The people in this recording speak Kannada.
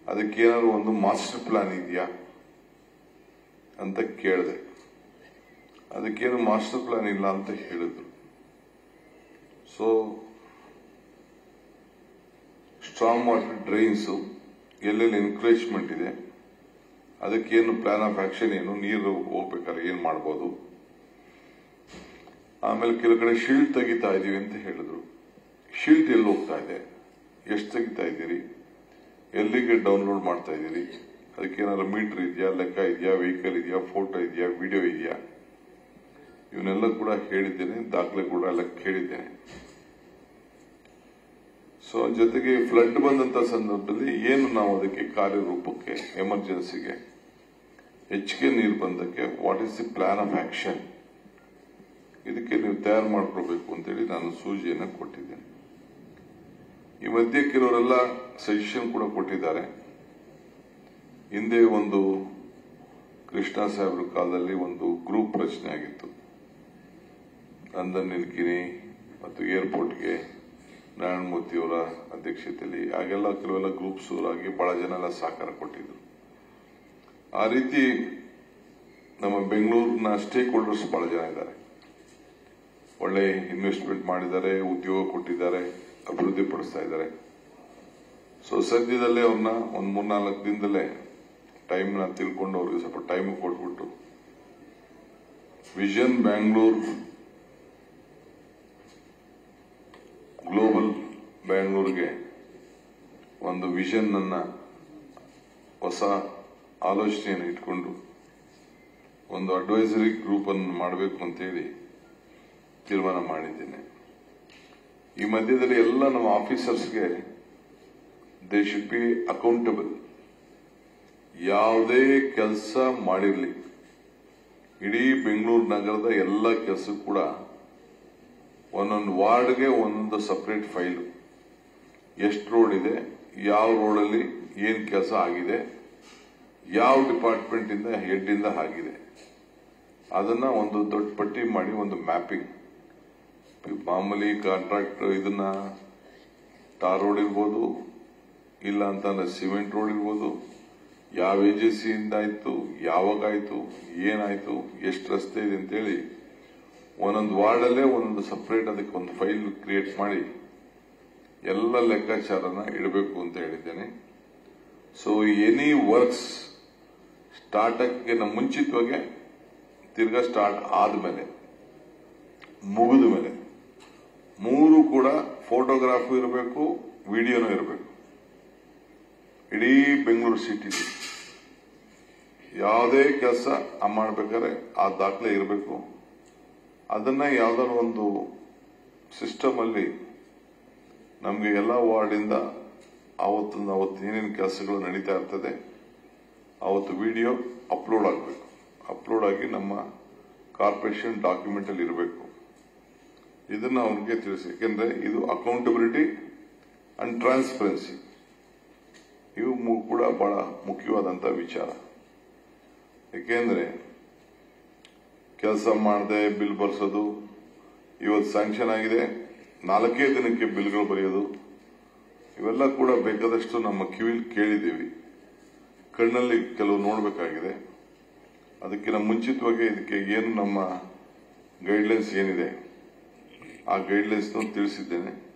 ಅದಕ್ಕೇನಾದ್ರು ಒಂದು ಮಾಸ್ಟರ್ ಪ್ಲಾನ್ ಇದೆಯಾ ಅಂತ ಕೇಳಿದೆ. ಅದಕ್ಕೇನು ಮಾಸ್ಟರ್ ಪ್ಲಾನ್ ಇಲ್ಲ ಅಂತ ಹೇಳಿದ್ರು. ಸೊ ಸ್ಟ್ರಾಂಗ್ ವಾಟರ್ ಡ್ರೈನ್ಸ್ ಎಲ್ಲೆಲ್ಲಿ ಎನ್ಕರೇಜ್ಮೆಂಟ್ ಇದೆ, ಅದಕ್ಕೇನು ಪ್ಲಾನ್ ಆಫ್ ಆಕ್ಷನ್ ಏನು, ನೀರು ಹೋಗ್ಬೇಕಾದ್ರೆ ಏನ್ ಮಾಡಬಹುದು. ಆಮೇಲೆ ಕೆಲವು ಕಡೆ ಶೀಲ್ಡ್ ತೆಗಿತಾ ಇದೀವಿ ಅಂತ ಹೇಳಿದ್ರು. ಶೀಲ್ಡ್ ಎಲ್ಲಿ ಹೋಗ್ತಾ ಇದೆ, ಎಷ್ಟು ತೆಗಿತಾ ಇದ್ದೀರಿ, ಎಲ್ಲಿಗೆ ಡೌನ್ಲೋಡ್ ಮಾಡ್ತಾ ಇದ್ದೀರಿ, ಅದಕ್ಕೇನಾದ್ರು ಮೀಟರ್ ಇದೆಯಾ, ಲೆಕ್ಕ ಇದೆಯಾ, ವೆಹಿಕಲ್ ಇದೆಯಾ, ಫೋಟೋ ಇದೆಯಾ, ವಿಡಿಯೋ ಇದೆಯಾ, ಇವನ್ನೆಲ್ಲ ಕೂಡ ಹೇಳಿದ್ದೇನೆ, ದಾಖಲೆ ಕೂಡ ಎಲ್ಲ ಕೇಳಿದ್ದೇನೆ. ಸೊ ಜೊತೆಗೆ ಫ್ಲಡ್ ಬಂದಂತ ಸಂದರ್ಭದಲ್ಲಿ ಏನು ನಾವು ಅದಕ್ಕೆ ಕಾರ್ಯರೂಪಕ್ಕೆ, ಎಮರ್ಜೆನ್ಸಿಗೆ, ಹೆಚ್ಚಿಗೆ ನೀರು ಬಂದಕ್ಕೆ what is the plan of action, ಇದಕ್ಕೆ ನೀವು ತಯಾರು ಮಾಡ್ಕೊಳ್ಬೇಕು ಅಂತೇಳಿ ನಾನು ಸೂಚನೆಯನ್ನು ಕೊಟ್ಟಿದ್ದೇನೆ. ಈ ಮಧ್ಯೆ ಕೆಲವರೆಲ್ಲ ಸಜೆಷನ್ ಕೂಡ ಕೊಟ್ಟಿದ್ದಾರೆ. ಹಿಂದೆ ಒಂದು ಕೃಷ್ಣ ಸಾಹೇಬ್ರ ಕಾಲದಲ್ಲಿ ಒಂದು ಗ್ರೂಪ್ ರಚನೆ ಆಗಿತ್ತು. ನಂದನ್ ನಿಲ್ಕಿನಿ ಮತ್ತು ಏರ್ಪೋರ್ಟ್ಗೆ ನಾರಾಯಣಮೂರ್ತಿ ಅವರ ಅಧ್ಯಕ್ಷತೆಯಲ್ಲಿ ಆಗೆಲ್ಲ ಕೆಲವೆಲ್ಲ ಗ್ರೂಪ್ಸ್ ಆಗಿ ಬಹಳ ಜನ ಎಲ್ಲ ಸಹಕಾರ ಕೊಟ್ಟಿದ್ರು. ಆ ರೀತಿ ನಮ್ಮ ಬೆಂಗಳೂರಿನ ಸ್ಟೇಕ್ ಹೋಲ್ಡರ್ಸ್ ಬಹಳ ಜನ ಇದ್ದಾರೆ. ಒಳ್ಳೆ ಇನ್ವೆಸ್ಟ್ಮೆಂಟ್ ಮಾಡಿದ್ದಾರೆ, ಉದ್ಯೋಗ ಕೊಟ್ಟಿದ್ದಾರೆ, ಅಭಿವೃದ್ಧಿ ಪಡಿಸ್ತಾ ಇದ್ದಾರೆ. ಸೊ ಸದ್ಯದಲ್ಲೇ ಅವ್ರನ್ನ ಒಂದು 3-4 ದಿನದಲ್ಲೇ ಟೈಮ್ನ ತಿಳ್ಕೊಂಡು ಅವ್ರಿಗೆ ಸ್ವಲ್ಪ ಟೈಮ್ ಕೊಟ್ಬಿಟ್ಟು ವಿಷನ್ ಬ್ಯಾಂಗ್ಳೂರ್, ಗ್ಲೋಬಲ್ ಬ್ಯಾಂಗ್ಳೂರ್ಗೆ ಒಂದು ವಿಷನ್ ಅನ್ನ, ಹೊಸ ಆಲೋಚನೆಯನ್ನು ಇಟ್ಕೊಂಡು ಒಂದು ಅಡ್ವೈಸರಿ ಗ್ರೂಪ್ ಅನ್ನು ಮಾಡಬೇಕು ಅಂತೇಳಿ ತೀರ್ಮಾನ ಮಾಡಿದ್ದೇನೆ. ಈ ಮಧ್ಯದಲ್ಲಿ ಎಲ್ಲ ನಮ್ಮ ಆಫೀಸರ್ಸ್ಗೆ ದೇ ಶುಡ್ ಬಿ ಅಕೌಂಟಬಲ್. ಯಾವುದೇ ಕೆಲಸ ಮಾಡಿರಲಿ, ಇಡೀ ಬೆಂಗಳೂರು ನಗರದ ಎಲ್ಲ ಕೆಲಸ ಕೂಡ ಒಂದೊಂದು ವಾರ್ಡ್ಗೆ ಒಂದೊಂದು ಸಪರೇಟ್ ಫೈಲು, ಎಷ್ಟು ರೋಡ್ ಇದೆ, ಯಾವ ರೋಡಲ್ಲಿ ಏನ್ ಕೆಲಸ ಆಗಿದೆ, ಯಾವ ಡಿಪಾರ್ಟ್ಮೆಂಟ್ ಇಂದ ಹೆಡ್ ಇಂದ ಆಗಿದೆ, ಅದನ್ನ ಒಂದು ದೊಡ್ಡ ಪಟ್ಟಿ ಮಾಡಿ ಒಂದು ಮ್ಯಾಪಿಂಗ್. ಮಾಮೂಲಿ ಕಾಂಟ್ರಾಕ್ಟ್ ಇದನ್ನ ಟಾರ್ ರೋಡ್ ಇರ್ಬೋದು, ಇಲ್ಲ ಅಂತಂದ್ರೆ ಸಿಮೆಂಟ್ ರೋಡ್ ಇರ್ಬೋದು, ಯಾವ ಏಜೆನ್ಸಿಯಿಂದ ಆಯ್ತು, ಯಾವಾಗ ಆಯ್ತು, ಏನಾಯ್ತು, ಎಷ್ಟು ರಸ್ತೆ ಇದೆ ಅಂತೇಳಿ ಒಂದೊಂದು ವಾರ್ಡಲ್ಲೇ ಒಂದೊಂದು ಸಪರೇಟ್ ಅದಕ್ಕೆ ಒಂದು ಫೈಲ್ ಕ್ರಿಯೇಟ್ ಮಾಡಿ ಎಲ್ಲ ಲೆಕ್ಕಾಚಾರನ ಇಡಬೇಕು ಅಂತ ಹೇಳಿದ್ದೇನೆ. ಸೊ ಎನಿ ವರ್ಕ್ಸ್ ಸ್ಟಾರ್ಟ್ ಆಗಕ್ಕಿಂತ ಮುಂಚಿತವಾಗಿ, ತಿರ್ಗಾ ಸ್ಟಾರ್ಟ್ ಆದ್ಮೇಲೆ, ಮುಗಿದ ಮೇಲೆ 3 ಕೂಡ ಫೋಟೋಗ್ರಾಫು ಇರಬೇಕು, ವಿಡಿಯೋನೂ ಇರಬೇಕು. ಇಡೀ ಬೆಂಗಳೂರು ಸಿಟಿ ಯಾವುದೇ ಕೆಲಸ ಮಾಡಬೇಕಾದ್ರೆ ಆ ದಾಖಲೆ ಇರಬೇಕು. ಅದನ್ನ ಯಾವ್ದಾದ್ರು ಒಂದು ಸಿಸ್ಟಮ್ ಅಲ್ಲಿ ನಮಗೆ ಎಲ್ಲ ವಾರ್ಡಿಂದ ಅವತ್ತು ಏನೇನು ಕೆಲಸಗಳು ನಡೀತಾ ಇರ್ತದೆ ಅವತ್ತು ವಿಡಿಯೋ ಅಪ್ಲೋಡ್ ಆಗಬೇಕು. ಅಪ್ಲೋಡ್ ಆಗಿ ನಮ್ಮ ಕಾರ್ಪೊರೇಷನ್ ಡಾಕ್ಯುಮೆಂಟ್ ಅಲ್ಲಿ ಇರಬೇಕು. ಇದನ್ನ ಅವನಿಗೆ ತಿಳಿಸಿ. ಯಾಕೆಂದ್ರೆ ಇದು ಅಕೌಂಟಬಿಲಿಟಿ ಅಂಡ್ ಟ್ರಾನ್ಸ್ಪರೆನ್ಸಿ, ಇವು ಕೂಡ ಬಹಳ ಮುಖ್ಯವಾದಂತಹ ವಿಚಾರ. ಯಾಕೆಂದ್ರೆ ಕೆಲಸ ಮಾಡದೆ ಬಿಲ್ ಬರ್ಸೋದು, ಇವತ್ತು ಸ್ಯಾಂಕ್ಷನ್ ಆಗಿದೆ 4 ದಿನಕ್ಕೆ ಬಿಲ್ಗಳು ಬರೆಯೋದು, ಇವೆಲ್ಲ ಕೂಡ ಬೇಕಾದಷ್ಟು ನಮ್ಮ ಕಿವಿಲ್ ಕೇಳಿದ್ದೀವಿ, ಕಣ್ಣಲ್ಲಿ ಕೆಲವು ನೋಡಬೇಕಾಗಿದೆ. ಅದಕ್ಕಿಂತ ಮುಂಚಿತವಾಗಿ ಇದಕ್ಕೆ ಏನು ನಮ್ಮ ಗೈಡ್ಲೈನ್ಸ್ ಏನಿದೆ ಆ ಗೈಡ್ಲೈನ್ಸ್ ತಿಳಿಸಿದ್ದೇನೆ.